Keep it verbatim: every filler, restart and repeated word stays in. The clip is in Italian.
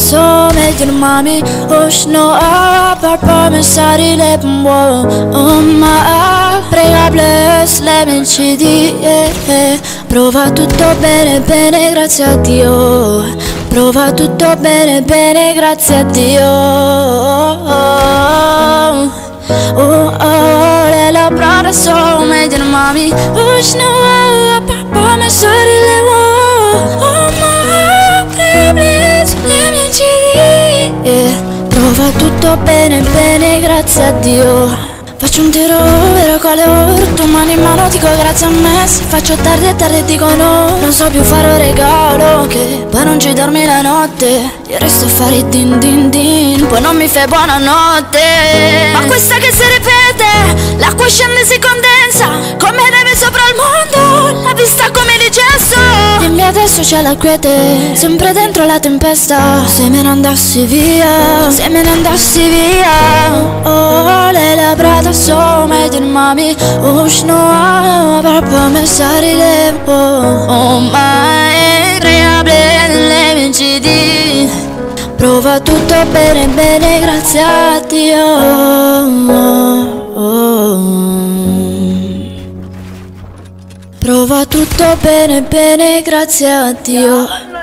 so meglio mami Ushno apar po me sari le pumbo Oh ma prega bless le mencidi eh, eh. Prova tutto bene bene grazie a Dio Prova tutto bene bene grazie a Dio Oh oh, oh le labbra so meglio mami Ushno apar po me sari le pumbo Oh ma prega bless le mencidi eh. Prova tutto bene bene grazie a Dio Faccio un tiro vero con le ore Tu mani in mano dico grazie a me Se faccio tardi e tardi dico no Non so più fare un regalo Che poi non ci dormi la notte Io resto a fare din din din Poi non mi fai buonanotte Ma questa che si ripete L'acqua scende e si condensa Come neve sopra il mondo La vista come di gesso Dimmi adesso c'è la quiete Sempre dentro la tempesta Se me ne andassi via Se me ne andassi via Oh le labbra so meglio mami Ushno apar po me sari le Oh ma è creabile nelle vincidi Prova tutto bene bene grazie a Dio oh, oh. Prova tutto bene bene grazie a Dio